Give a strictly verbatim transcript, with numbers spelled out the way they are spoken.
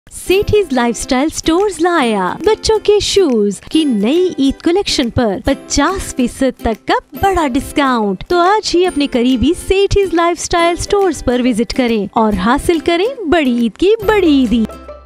सेठीज lifestyle stores लाया बच्चों के शूज की नई ईद कलेक्शन पर पचास फीसद तक का बड़ा डिस्काउंट। तो आज ही अपने करीबी सेठीज लाइफस्टाइल स्टोर्स पर विजिट करें और हासिल करें बड़ी ईद की बड़ी ईदी।